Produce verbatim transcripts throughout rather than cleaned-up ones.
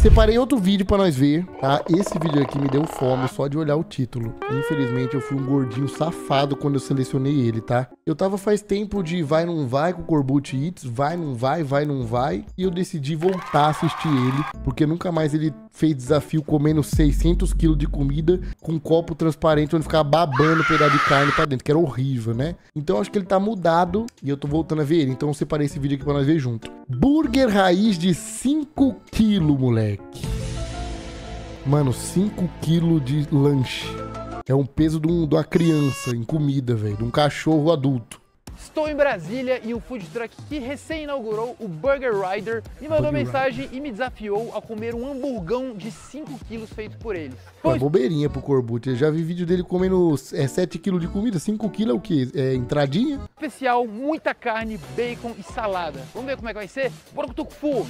Separei outro vídeo pra nós ver, tá? Esse vídeo aqui me deu fome só de olhar o título. Infelizmente, eu fui um gordinho safado quando eu selecionei ele, tá? Eu tava faz tempo de vai, não vai com o Corbucci Eats, vai, não vai, vai, não vai. E eu decidi voltar a assistir ele, porque nunca mais ele fez desafio comendo seiscentos quilos de comida com um copo transparente onde ficava babando um pedaço de carne pra dentro, que era horrível, né? Então acho que ele tá mudado e eu tô voltando a ver ele. Então eu separei esse vídeo aqui pra nós ver junto. Burger raiz de cinco quilos, moleque. Mano, cinco quilos de lanche. É um peso de, um, de uma criança em comida, velho. De um cachorro adulto. Estou em Brasília e o food truck que recém inaugurou, o Burger Rider, me mandou Burger mensagem Rider. e me desafiou a comer um hamburgão de cinco quilos feito por eles. É Pois... bobeirinha pro Corbucci. Eu já vi vídeo dele comendo é, sete quilos de comida. cinco quilos é o quê? É entradinha? Especial, muita carne, bacon e salada. Vamos ver como é que vai ser? Bora que eu tô com fome.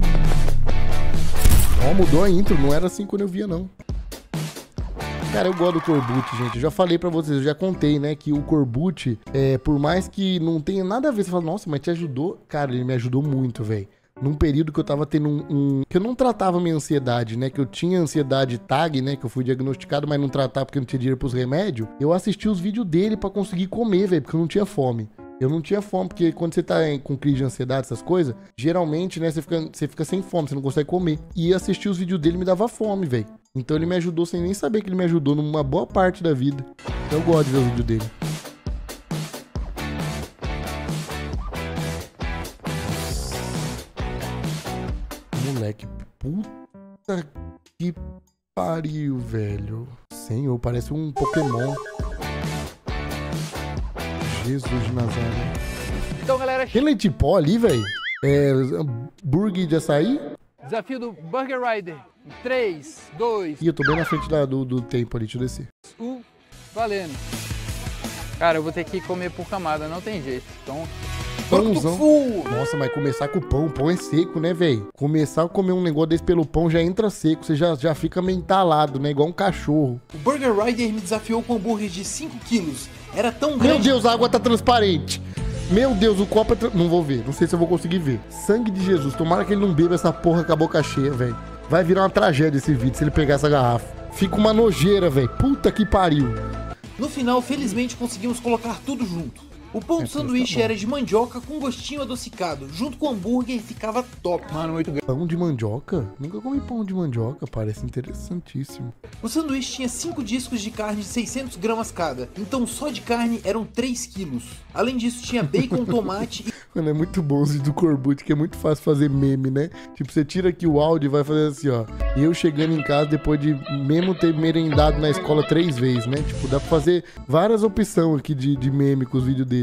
Ó, mudou a intro. Não era assim quando eu via, não. Cara, eu gosto do Corbucci, gente. Eu já falei pra vocês, eu já contei, né, que o Corbucci, é, por mais que não tenha nada a ver, você fala, nossa, mas te ajudou? Cara, ele me ajudou muito, velho. Num período que eu tava tendo um, um... que eu não tratava minha ansiedade, né, que eu tinha ansiedade tag, né, que eu fui diagnosticado, mas não tratava porque eu não tinha dinheiro pros remédios. Eu assisti os vídeos dele pra conseguir comer, velho, porque eu não tinha fome. Eu não tinha fome, porque quando você tá com crise de ansiedade, essas coisas, geralmente, né, você fica, você fica sem fome, você não consegue comer. E assistir os vídeos dele me dava fome, velho. Então ele me ajudou sem nem saber que ele me ajudou numa boa parte da vida. Então eu gosto de ver o vídeo dele. Moleque, puta que pariu, velho. Senhor, parece um Pokémon. Jesus de Nazaré. Então, galera, Tem leite em pó ali, velho? É... Burger de açaí? desafio do Burger Rider. três, dois, Ih, eu tô bem na frente da, do, do tempo ali, deixa eu descer. um, valendo. Cara, eu vou ter que comer por camada, não tem jeito. Então, Pãozão. full. Nossa, mas começar com o pão, o pão é seco, né, velho? Começar a comer um negócio desse pelo pão já entra seco, você já, já fica meio entalado, né? Igual um cachorro. O Burger Rider me desafiou com um hambúrguer de cinco quilos. Era tão Meu grande... Deus, a água tá transparente. Meu Deus, o copo é... Tra... Não vou ver, não sei se eu vou conseguir ver. Sangue de Jesus, tomara que ele não beba essa porra com a boca cheia, velho. Vai virar uma tragédia esse vídeo se ele pegar essa garrafa. Fica uma nojeira, velho. Puta que pariu. No final, felizmente, conseguimos colocar tudo junto. O pão É, do sanduíche tá bom. era de mandioca com gostinho adocicado. Junto com o hambúrguer ficava top. Mano, muito grande. Pão de mandioca? Nunca comi pão de mandioca, parece interessantíssimo. O sanduíche tinha cinco discos de carne de seiscentos gramas cada. Então só de carne eram três quilos. Além disso, tinha bacon, tomate e... Mano, é muito bom os vídeos do Corbucci, que é muito fácil fazer meme, né? Tipo, você tira aqui o áudio e vai fazer assim, ó. Eu chegando em casa depois de mesmo ter merendado na escola três vezes, né? Tipo, dá pra fazer várias opções aqui de, de meme com os vídeos dele.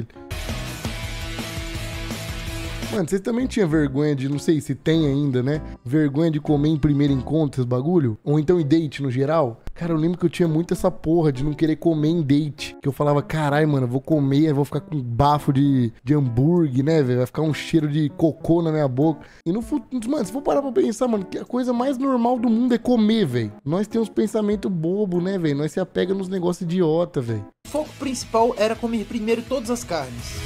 Mano, vocês também tinham vergonha de, não sei se tem ainda, né? Vergonha de comer em primeiro encontro, esse bagulho? Ou então em date no geral? Cara, eu lembro que eu tinha muito essa porra de não querer comer em date. Que eu falava, caralho, mano, eu vou comer, eu vou ficar com bafo de, de hambúrguer, né, velho? Vai ficar um cheiro de cocô na minha boca. E no futuro, mano, se for parar pra pensar, mano, que a coisa mais normal do mundo é comer, velho. Nós temos pensamento bobo, né, velho? Nós se apega nos negócios idiota, velho. O foco principal era comer primeiro todas as carnes.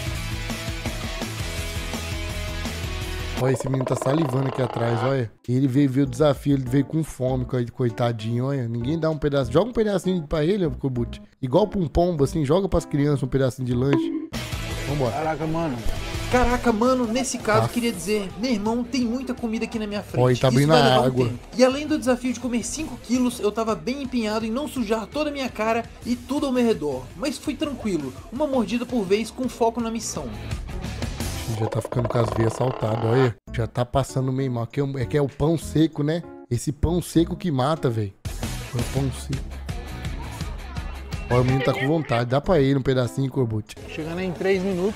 Olha, esse menino tá salivando aqui atrás, olha. Ele veio ver o desafio, ele veio com fome, coitadinho, olha. Ninguém dá um pedaço. Joga um pedacinho pra ele, Corbucci. Igual pra um pombo, assim, joga pras crianças um pedacinho de lanche. Vambora. Caraca, mano. Caraca, mano, nesse caso, Ah. queria dizer, meu irmão, tem muita comida aqui na minha frente. Ó, e tá Isso abrindo vai a levar um água. tempo. E além do desafio de comer cinco quilos, eu tava bem empenhado em não sujar toda a minha cara e tudo ao meu redor. Mas fui tranquilo, uma mordida por vez com foco na missão. Já tá ficando com as veias saltadas, olha. Já tá passando meio mal. Aqui é, o- é que é o pão seco, né? Esse pão seco que mata, velho. É o pão seco. Olha, o menino tá com vontade. Dá pra ele um pedacinho, Corbucci. Chegando em três minutos.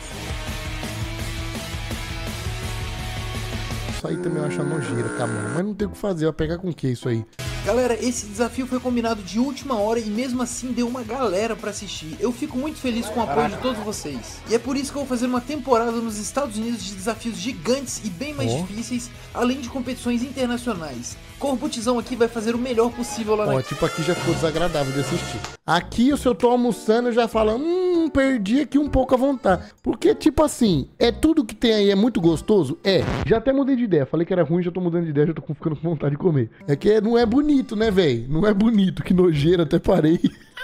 Isso aí também eu acho uma nojeira, tá, mano? Mas não tem o que fazer. Vai pegar com o que isso aí? Galera, esse desafio foi combinado de última hora e mesmo assim deu uma galera pra assistir. Eu fico muito feliz com o apoio de todos vocês. E é por isso que eu vou fazer uma temporada nos Estados Unidos de desafios gigantes e bem mais Ó. difíceis, além de competições internacionais. Corbutzão aqui vai fazer o melhor possível lá Ó, na... tipo, aqui já ficou desagradável de assistir. Aqui, se eu tô almoçando, eu já falo, hum, perdi aqui um pouco a vontade. Porque, tipo assim, é tudo que tem aí, é muito gostoso? É. Já até mudei de ideia. Falei que era ruim, já tô mudando de ideia, já tô ficando com vontade de comer. É que não é bonito, né, velho? Não é bonito. Que nojeira, até parei.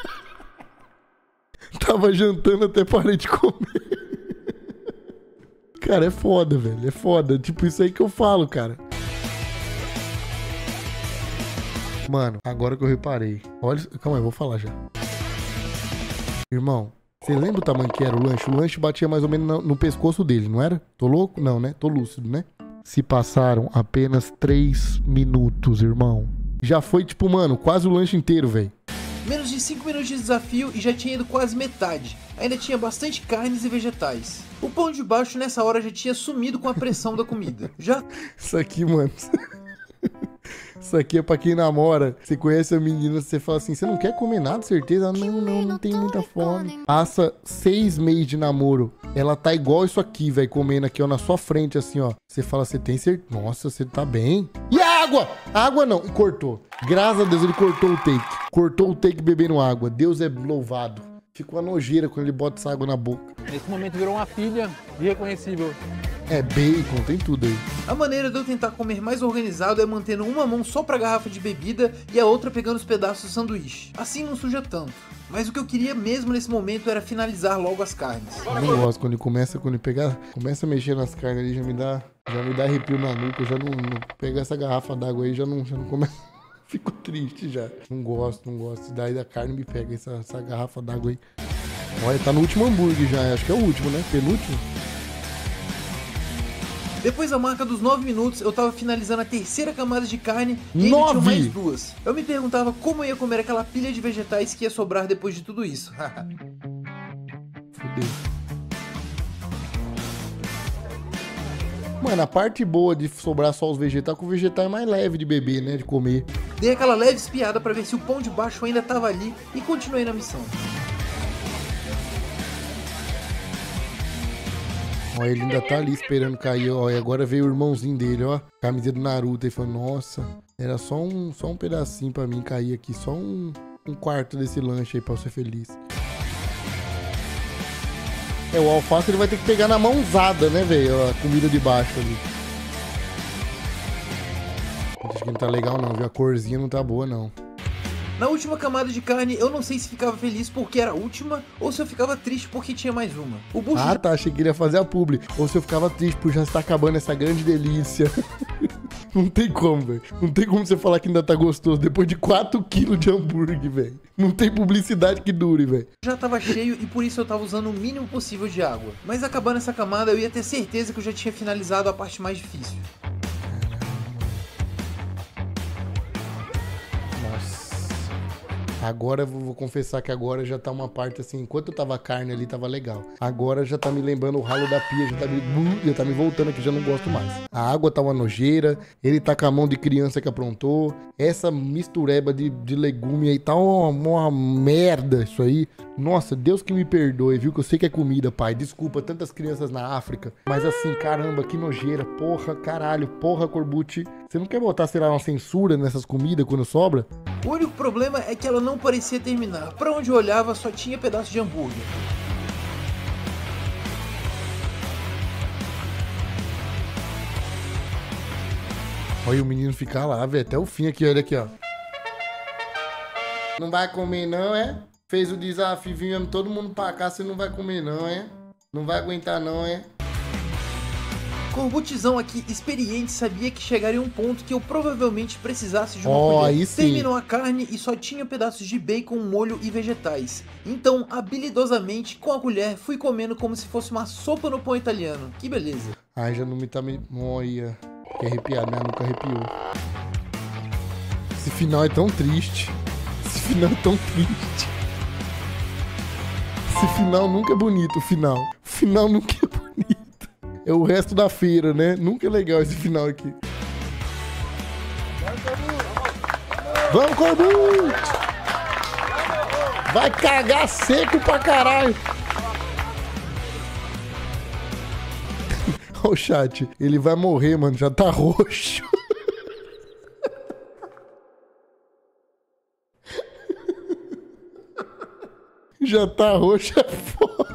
Tava jantando, até parei de comer. Cara, é foda, velho. É foda. Tipo, isso aí que eu falo, cara. Mano, agora que eu reparei. Olha, calma aí, eu vou falar já. Irmão, você lembra o tamanho que era o lanche? O lanche batia mais ou menos no, no pescoço dele, não era? Tô louco? Não, né? Tô lúcido, né? Se passaram apenas três minutos, irmão. Já foi, tipo, mano, quase o lanche inteiro, velho. Menos de cinco minutos de desafio e já tinha ido quase metade. Ainda tinha bastante carnes e vegetais. O pão de baixo nessa hora já tinha sumido com a pressão da comida. Já... Isso aqui, mano... Isso aqui é pra quem namora. Você conhece a menina, você fala assim, você não quer comer nada, certeza? Ela, não, não, não tem muita fome. Passa seis meses de namoro. Ela tá igual isso aqui, velho, comendo aqui, ó, na sua frente, assim, ó. Você fala, você tem certeza? Nossa, você tá bem. E a água? A água não, cortou. Graças a Deus ele cortou o take. Cortou o take bebendo água. Deus é louvado. Fica uma nojeira quando ele bota essa água na boca. Nesse momento virou uma filha irreconhecível. É bacon, tem tudo aí. A maneira de eu tentar comer mais organizado é mantendo uma mão só pra garrafa de bebida e a outra pegando os pedaços do sanduíche. Assim não suja tanto. Mas o que eu queria mesmo nesse momento era finalizar logo as carnes. Eu não gosto quando ele começa, quando ele pegar, começa a mexer nas carnes ali, já me dá, já me dá arrepio na nuca, eu já não, não pega essa garrafa d'água aí, já não, já não começa. Fico triste já. Não gosto, não gosto. Daí da carne me pega essa, essa garrafa d'água aí. Olha, tá no último hambúrguer já. Acho que é o último, né? Penúltimo. Depois da marca dos nove minutos, eu tava finalizando a terceira camada de carne e ainda Nove? tinha mais duas. Eu me perguntava como eu ia comer aquela pilha de vegetais que ia sobrar depois de tudo isso. Fudeu. Mano, a parte boa de sobrar só os vegetais, que o vegetal é mais leve de beber, né? De comer. Dei aquela leve espiada pra ver se o pão de baixo ainda tava ali e continuei na missão. Ó, ele ainda tá ali esperando cair, ó. E agora veio o irmãozinho dele, ó. Camiseta do Naruto. Ele falou, nossa, era só um, só um pedacinho pra mim cair aqui. Só um, um quarto desse lanche aí pra eu ser feliz. É, o alface ele vai ter que pegar na mãozada, né, velho? A comida de baixo ali. Acho que não tá legal não, viu? A corzinha não tá boa, não. Na última camada de carne, eu não sei se ficava feliz porque era a última ou se eu ficava triste porque tinha mais uma. O bucho... Ah, tá. Achei que ele ia fazer a publi. Ou se eu ficava triste por já estar acabando essa grande delícia. Não tem como, velho. Não tem como você falar que ainda tá gostoso depois de quatro quilos de hambúrguer, velho. Não tem publicidade que dure, velho. Já tava cheio e por isso eu tava usando o mínimo possível de água. Mas acabando essa camada, eu ia ter certeza que eu já tinha finalizado a parte mais difícil. Agora, eu vou confessar que agora já tá uma parte assim, enquanto eu tava carne ali, tava legal. Agora já tá me lembrando o ralo da pia, já tá me, já tá me voltando aqui, já não gosto mais. A água tá uma nojeira, ele tá com a mão de criança que aprontou. Essa mistureba de, de legume aí tá uma, uma merda isso aí. Nossa, Deus que me perdoe, viu? Que eu sei que é comida, pai. Desculpa, tantas crianças na África. Mas assim, caramba, que nojeira. Porra, caralho, porra, Corbucci. Você não quer botar, sei lá, uma censura nessas comidas quando sobra? O único problema é que ela não parecia terminar. Pra onde eu olhava só tinha pedaço de hambúrguer. Olha o menino ficar lá, velho, até o fim aqui, olha aqui, ó. Não vai comer não, é? Fez o desafio, vindo todo mundo pra cá, você não vai comer não, é? Não vai aguentar não, é? Corbucizão aqui, experiente, sabia que chegaria um ponto que eu provavelmente precisasse de uma oh, colher. Aí sim. Terminou a carne e só tinha pedaços de bacon, molho e vegetais. Então, habilidosamente, com a colher, fui comendo como se fosse uma sopa no pão italiano. Que beleza. Ai, já não me tá me... Olha, que arrepiado, minha nuca arrepiou. Esse final é tão triste. Esse final é tão triste. Esse final nunca é bonito, o final. O final nunca é bonito. É o resto da feira, né? Nunca é legal esse final aqui. Vamos, Corbucci! Vai cagar seco pra caralho! Olha o chat. Ele vai morrer, mano. Já tá roxo. Já tá roxo, é foda.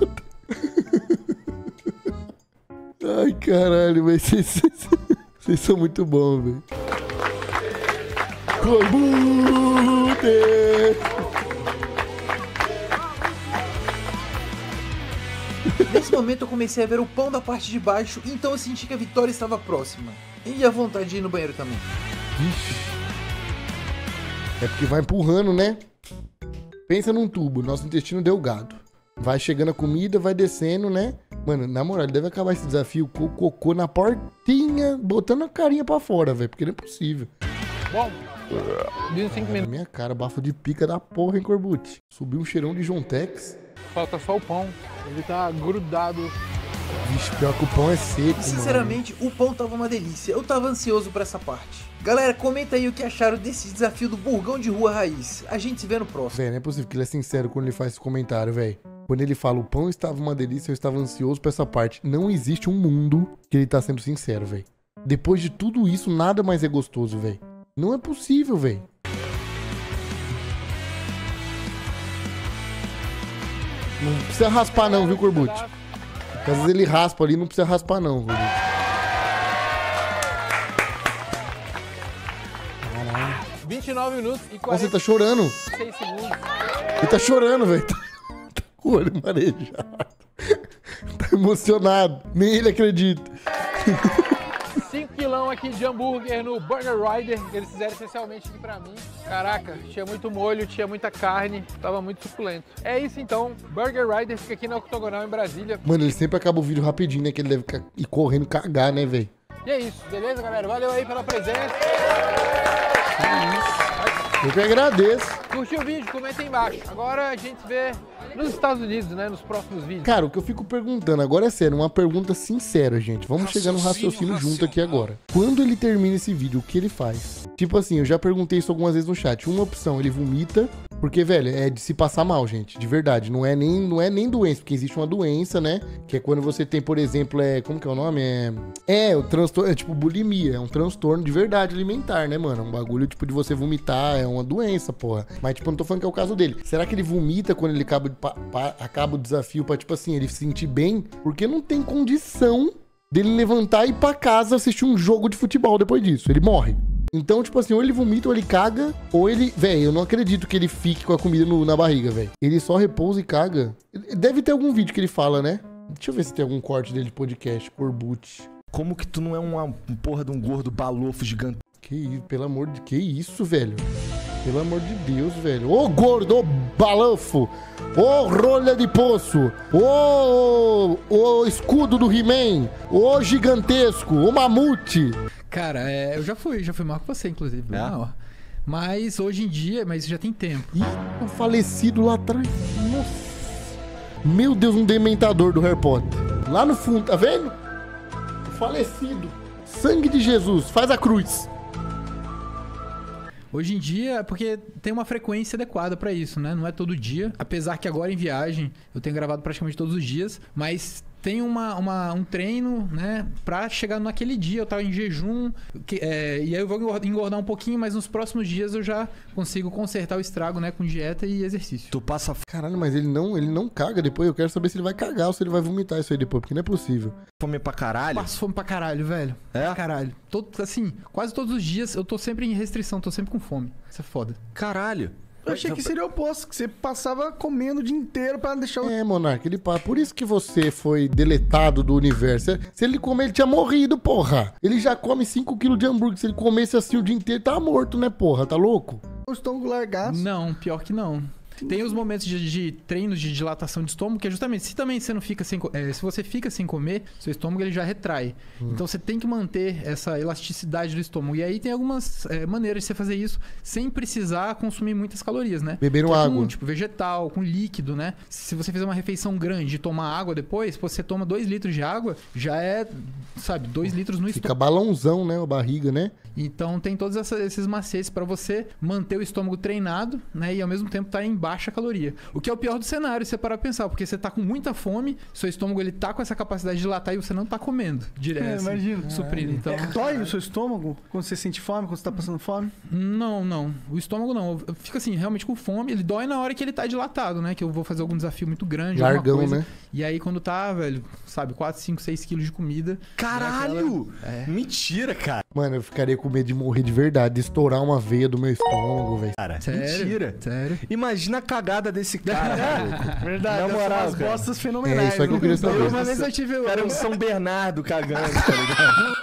Caralho, mas vocês, vocês são muito bons, velho. Corbute! Nesse momento eu comecei a ver o pão da parte de baixo, então eu senti que a vitória estava próxima. E a vontade de ir no banheiro também. Vixe. É porque vai empurrando, né? Pensa num tubo, nosso intestino delgado. Vai chegando a comida, vai descendo, né? Mano, na moral, ele deve acabar esse desafio com o cocô na portinha, botando a carinha pra fora, velho. Porque não é possível. Bom, vinte e cinco Na minutos. minha cara, bafo de pica da porra, hein, Corbute? Subiu um cheirão de Jontex. Falta só o pão. Ele tá grudado. Vixe, pior que o pão é seco, E sinceramente, mano, o pão tava uma delícia. Eu tava ansioso por essa parte. Galera, comenta aí o que acharam desse desafio do burgão de rua raiz. A gente se vê no próximo. Velho, não é possível que ele é sincero quando ele faz esse comentário, velho. Quando ele fala, o pão estava uma delícia, eu estava ansioso por essa parte. Não existe um mundo que ele tá sendo sincero, velho. Depois de tudo isso, nada mais é gostoso, velho. Não é possível, velho. Não precisa raspar não, viu, Corbute? Às vezes ele raspa ali, não precisa raspar não, Corbute. Caralho. vinte e nove minutos e Nossa, quarenta ele tá chorando. e seis segundos. Ele tá chorando, velho. Tá com o olho marejado. Tá emocionado. Nem ele acredita. cinco quilão aqui de hambúrguer no Burger Rider, que eles fizeram especialmente aqui pra mim. Caraca, tinha muito molho, tinha muita carne, tava muito suculento. É isso então, Burger Rider fica aqui na Octogonal em Brasília. Mano, ele sempre acaba o vídeo rapidinho, né? Que ele deve ca- ir correndo cagar, né, velho? E é isso, beleza, galera? Valeu aí pela presença. Eu que agradeço. Curtiu o vídeo? Comenta aí embaixo. Agora a gente se vê nos Estados Unidos, né? Nos próximos vídeos. Cara, o que eu fico perguntando, agora é sério, uma pergunta sincera, gente. Vamos chegar no raciocínio junto aqui agora. Quando ele termina esse vídeo, o que ele faz? Tipo assim, eu já perguntei isso algumas vezes no chat. Uma opção, ele vomita, porque, velho, é de se passar mal, gente. De verdade. Não é nem, não é nem doença, porque existe uma doença, né? Que é quando você tem, por exemplo, é... Como que é o nome? É... É, o transtorno... É tipo bulimia. É um transtorno de verdade alimentar, né, mano? É um bagulho, tipo, de você vomitar. É uma doença, porra. Mas, tipo, eu não tô falando que é o caso dele. Será que ele vomita quando ele acaba, de pa... Pa... acaba o desafio pra, tipo assim, ele se sentir bem? Porque não tem condição dele levantar e ir pra casa assistir um jogo de futebol depois disso. Ele morre. Então, tipo assim, ou ele vomita, ou ele caga, ou ele... Véi, eu não acredito que ele fique com a comida no- na barriga, velho. Ele só repousa e caga. Deve ter algum vídeo que ele fala, né? Deixa eu ver se tem algum corte dele de podcast. Corbute. Como que tu não é uma um porra de um gordo balofo gigante? Que isso, pelo amor de... Que isso, velho? Pelo amor de Deus, velho. Ô gordo, ô balafo. Ô rolha de poço. Ô, ô escudo do He-Man. Ô gigantesco. Ô mamute. Cara, é, eu já fui, já fui maior que você, inclusive. É? Não, mas hoje em dia, mas isso já tem tempo. Ih, o falecido lá atrás. Nossa. Meu Deus, um dementador do Harry Potter. Lá no fundo, tá vendo? O falecido. Sangue de Jesus, faz a cruz. Hoje em dia, porque tem uma frequência adequada pra isso, né? Não é todo dia. Apesar que agora em viagem eu tenho gravado praticamente todos os dias, mas tem uma, uma, um treino, né? Pra chegar naquele dia. Eu tava em jejum, que, é, e aí eu vou engordar um pouquinho, mas nos próximos dias eu já consigo consertar o estrago, né? Com dieta e exercício. Tu passa Caralho, mas ele não, ele não caga depois. Eu quero saber se ele vai cagar ou se ele vai vomitar isso aí depois, porque não é possível. fome pra caralho? Passo fome pra caralho, velho. É? Pra caralho. Todo, assim, quase todos os dias eu tô sempre em restrição, tô sempre com fome. Isso é foda. Caralho. Eu achei que seria o oposto, que você passava comendo o dia inteiro pra deixar o... É, Monark, ele pá. Por isso que você foi deletado do universo. Se ele comer, ele tinha morrido, porra. Ele já come cinco quilos de hambúrguer. Se ele comesse assim o dia inteiro, tá morto, né, porra? Tá louco? o estômago largaço. Não, pior que não. Tem os momentos de, de treinos de dilatação de estômago, que é justamente, se também você não fica sem, é, se você fica sem comer, seu estômago ele já retrai. Hum. Então você tem que manter essa elasticidade do estômago. E aí tem algumas é, maneiras de você fazer isso sem precisar consumir muitas calorias, né? Beber que é água. com, tipo, vegetal, com líquido, né? Se você fizer uma refeição grande e tomar água depois, você toma dois litros de água, já é, sabe, dois litros no Fica estômago. balãozão, né? A barriga, né? Então tem todos essa, esses macetes pra você manter o estômago treinado, né? E ao mesmo tempo tá em baixa caloria. O que é o pior do cenário, se você parar pra pensar, porque você tá com muita fome, seu estômago ele tá com essa capacidade de dilatar e você não tá comendo direto. É, assim, imagino. Suprindo. Então, É, dói o seu estômago quando você sente fome, quando você tá passando fome? Não, não. O estômago não. Eu fico assim, realmente com fome. Ele dói na hora que ele tá dilatado, né? Que eu vou fazer algum desafio muito grande. Largão, alguma coisa. né? E aí quando tá, velho, sabe, quatro, cinco, seis quilos de comida. Caralho! É. Mentira, cara. Mano, eu ficaria com medo de morrer de verdade, de estourar uma veia do meu estômago, velho. Cara, Sério? mentira. Sério. Imagina a cagada desse cara. maluco. Verdade, Na deve ser moral, umas cara. bostas fenomenais. É isso aí que eu queria né? saber. Uma vez eu tive... O cara é um São Bernardo cagando, tá ligado?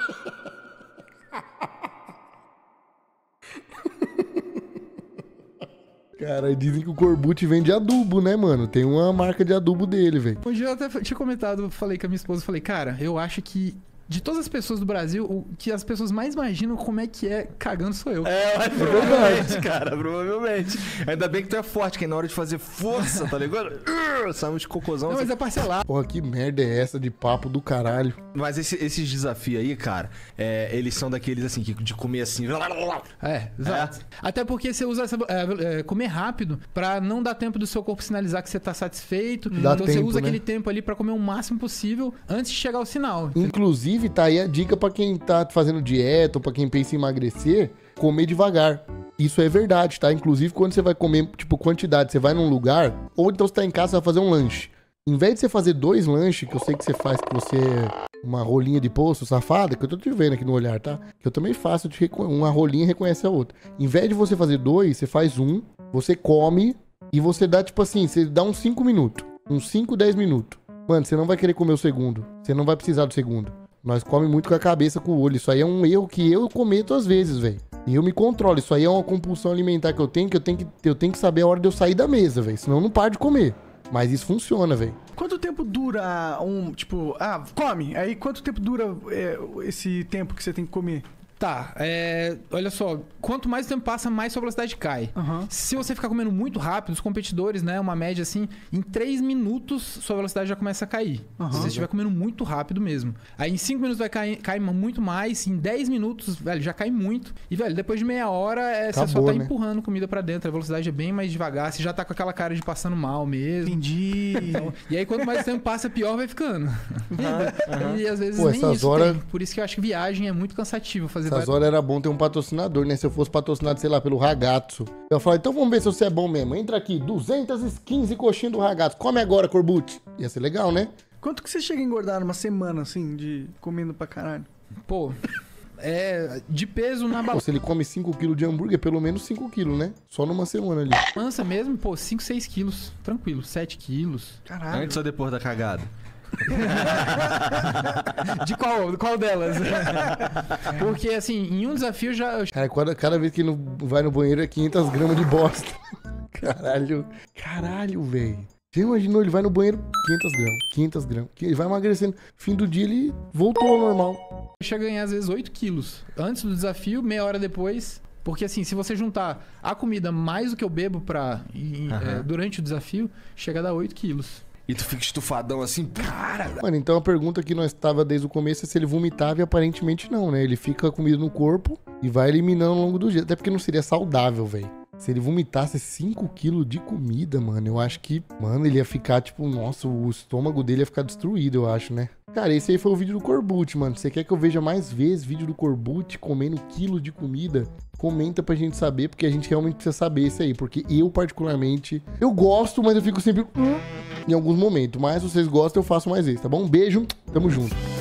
Cara, dizem que o Corbucci vende adubo, né, mano? Tem uma marca de adubo dele, velho. Um dia eu até tinha comentado, falei com a minha esposa, falei, cara, eu acho que de todas as pessoas do Brasil, o que as pessoas mais imaginam como é que é cagando sou eu. É, mas provavelmente, cara, provavelmente. Ainda bem que tu é forte, que na hora de fazer força, tá ligado? Sai uns cocôzão. Não, assim. mas é parcelar. Porra, que merda é essa de papo do caralho? Mas esse- esses desafios aí, cara, é, eles são daqueles assim, que de comer assim. É, exato. Até porque você usa essa, é, é, comer rápido pra não dar tempo do seu corpo sinalizar que você tá satisfeito. Dá então você tempo, usa né? aquele tempo ali pra comer o máximo possível antes de chegar ao sinal. Inclusive, tá aí a dica pra quem tá fazendo dieta ou pra quem pensa em emagrecer, comer devagar. Isso é verdade, tá? Inclusive, quando você vai comer, tipo, quantidade, você vai num lugar, ou então você tá em casa, você vai fazer um lanche. Em vez de você fazer dois lanches, que eu sei que você faz, que você é uma rolinha de poço safada, que eu tô te vendo aqui no olhar, tá? Que eu também faço, eu te reco- uma rolinha reconhece a outra. Em vez de você fazer dois, você faz um, você come e você dá, tipo assim, você dá uns cinco minutos. Uns cinco, dez minutos. Mano, você não vai querer comer o segundo. Você não vai precisar do segundo. Nós come muito com a cabeça, com o olho. Isso aí é um erro que eu cometo às vezes, velho. E eu me controlo. Isso aí é uma compulsão alimentar que eu tenho, que eu tenho que, eu tenho que saber a hora de eu sair da mesa, velho. Senão eu não paro de comer. Mas isso funciona, velho. Quanto tempo dura um, tipo, ah, come. Aí quanto tempo dura é, esse tempo que você tem que comer? Tá, é, olha só, quanto mais tempo passa, mais sua velocidade cai. Aham. Se você ficar comendo muito rápido, os competidores, né, uma média assim, em três minutos sua velocidade já começa a cair. Aham. Se você estiver comendo muito rápido mesmo. Aí em cinco minutos vai cair, cair muito mais, em dez minutos, velho, já cai muito. E, velho, depois de meia hora, é, você só Acabou, tá né? empurrando comida pra dentro, a velocidade é bem mais devagar, você já tá com aquela cara de passando mal mesmo. Entendi. Então, e aí, quanto mais tempo passa, pior vai ficando. E às vezes Pô, nem essas isso horas- tem. Por isso que eu acho que viagem é muito cansativo. Fazer Essas várias- horas era bom ter um patrocinador, né? Se eu fosse patrocinado, sei lá, pelo Ragazzo. Eu falei, então vamos ver se você é bom mesmo. Entra aqui, duzentas e quinze coxinhas do Ragazzo. Come agora, Corbucci. Ia ser legal, né? Quanto que você chega a engordar numa semana, assim, de comendo pra caralho? Pô, é. De peso na Pô, se ele come cinco quilos de hambúrguer, pelo menos cinco quilos, né? Só numa semana ali. balança mesmo, pô, cinco, seis quilos. Tranquilo, sete quilos. Caralho. Antes ou depois da cagada? De qual, qual delas? Porque, assim, em um desafio já. Cara, cada, cada vez que ele vai no banheiro é quinhentas gramas de bosta. Caralho. Caralho, velho. Você imaginou? Ele vai no banheiro, quinhentas gramas, quinhentas gramas. Ele vai emagrecendo. Fim do dia, ele voltou ao normal. Chega a ganhar, às vezes, oito quilos. Antes do desafio, meia hora depois. Porque, assim, se você juntar a comida mais o que eu bebo pra, em- Aham. é, durante o desafio, chega a dar oito quilos. E tu fica estufadão assim, cara. Mano, então a pergunta que nós estava desde o começo é se ele vomitava e aparentemente não, né? Ele fica com comida no corpo e vai eliminando ao longo do dia. Até porque não seria saudável, velho. Se ele vomitasse cinco quilos de comida, mano, eu acho que, mano, ele ia ficar, tipo, nossa, o estômago dele ia ficar destruído, eu acho, né? Cara, esse aí foi o vídeo do Corbucci, mano. Você quer que eu veja mais vezes vídeo do Corbucci comendo quilos de comida? Comenta pra gente saber, porque a gente realmente precisa saber isso aí. Porque eu, particularmente, eu gosto, mas eu fico sempre hum, em alguns momentos. Mas se vocês gostam, eu faço mais vezes, tá bom? Um beijo, tamo junto.